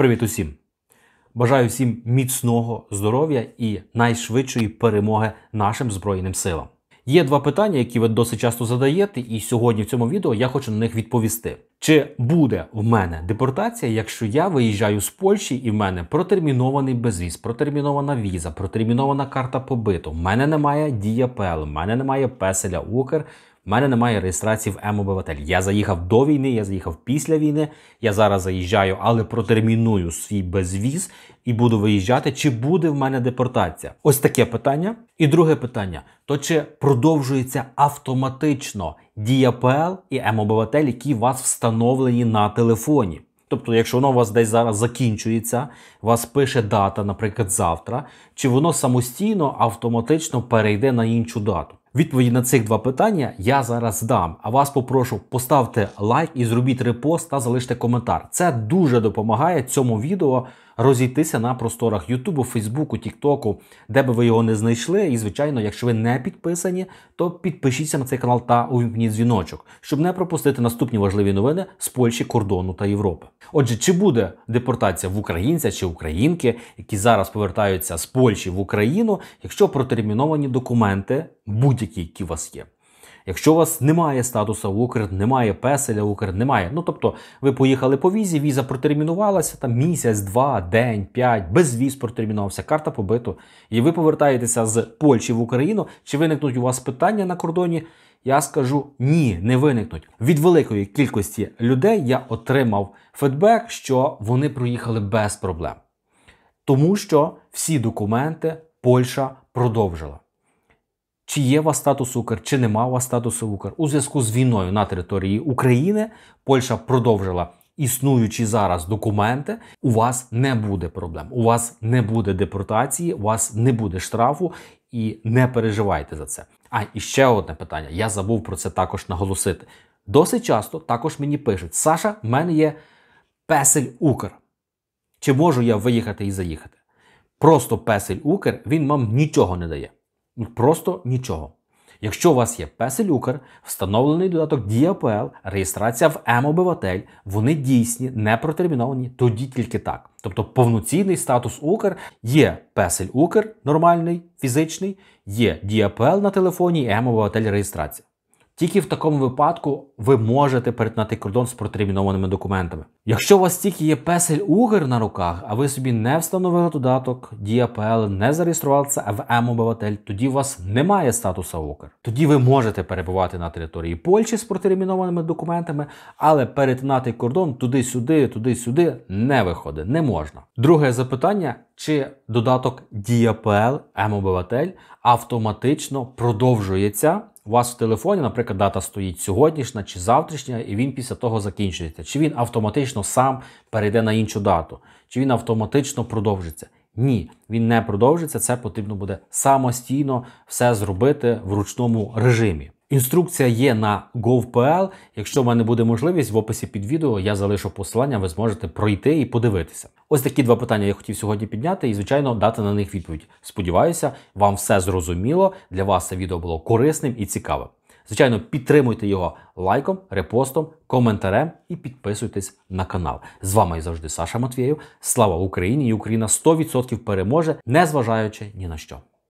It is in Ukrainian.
Привіт усім! Бажаю всім міцного здоров'я і найшвидшої перемоги нашим Збройним силам. Є два питання, які ви досить часто задаєте, і сьогодні в цьому відео я хочу на них відповісти. Чи буде в мене депортація, якщо я виїжджаю з Польщі і в мене протермінований безвіз, протермінована віза, протермінована карта побиту, в мене немає Дія ПЛ, в мене немає Песеля Укр, в мене немає реєстрації в М-обиватель. Я заїхав до війни, я заїхав після війни, я зараз заїжджаю, але протерміную свій безвіз і буду виїжджати. Чи буде в мене депортація? Ось таке питання. І друге питання. То чи продовжується автоматично Дія ПЛ і М-обиватель, які у вас встановлені на телефоні? Тобто, якщо воно у вас десь зараз закінчується, у вас пише дата, наприклад, завтра, чи воно самостійно автоматично перейде на іншу дату? Відповіді на цих два питання я зараз дам, а вас попрошу поставте лайк і зробіть репост та залиште коментар. Це дуже допомагає цьому відео розійтися на просторах Ютубу, Фейсбуку, Тіктоку, де би ви його не знайшли. І, звичайно, якщо ви не підписані, то підпишіться на цей канал та увімкніть дзвіночок, щоб не пропустити наступні важливі новини з Польщі, кордону та Європи. Отже, чи буде депортація в українця чи українки, які зараз повертаються з Польщі в Україну, якщо протерміновані документи, будь-які, які у вас є? Якщо у вас немає статусу Укр, немає Песеля Укр, немає, тобто ви поїхали по візі, віза протермінувалася, там місяць, два, день, 5, безвіз протермінувався, карта побиту, і ви повертаєтеся з Польщі в Україну, чи виникнуть у вас питання на кордоні? Я скажу ні, не виникнуть. Від великої кількості людей я отримав фідбек, що вони проїхали без проблем. Тому що всі документи Польща продовжила. Чи є у вас статус Укр, чи нема у вас статусу Укр. У зв'язку з війною на території України Польща продовжила існуючі зараз документи. У вас не буде проблем, у вас не буде депортації, у вас не буде штрафу і не переживайте за це. І ще одне питання, я забув про це також наголосити. Досить часто також мені пишуть: Саша, в мене є Песель Укр. Чи можу я виїхати і заїхати? Просто Песель Укр, він вам нічого не дає. Просто нічого. Якщо у вас є Песель Укр, встановлений додаток Дія ПЛ, реєстрація в М-обиватель, вони дійсні, не протерміновані, тоді тільки так. Тобто повноцінний статус Укр, є Песель Укр, нормальний, фізичний, є Дія ПЛ на телефоні і М-обиватель реєстрація. Тільки в такому випадку ви можете перетнати кордон з протермінованими документами. Якщо у вас тільки є Песель Укр на руках, а ви собі не встановили додаток Дія ПЛ, не зареєструвалися в М-обиватель, тоді у вас немає статусу Укр. Тоді ви можете перебувати на території Польщі з протермінованими документами, але перетинати кордон туди-сюди не виходить, не можна. Друге запитання, чи додаток Дія ПЛ, М-обиватель автоматично продовжується у вас в телефоні, наприклад, дата стоїть сьогоднішня чи завтрашня, і він після того закінчується. Чи він автоматично сам перейде на іншу дату? Чи він автоматично продовжиться? Ні, він не продовжиться, це потрібно буде самостійно все зробити в ручному режимі. Інструкція є на gov.pl. Якщо в мене буде можливість, в описі під відео я залишу посилання, ви зможете пройти і подивитися. Ось такі два питання я хотів сьогодні підняти і, звичайно, дати на них відповідь. Сподіваюся, вам все зрозуміло, для вас це відео було корисним і цікавим. Звичайно, підтримуйте його лайком, репостом, коментарем і підписуйтесь на канал. З вами як завжди Саша Матвєєв. Слава Україні! І Україна 100% переможе, незважаючи ні на що.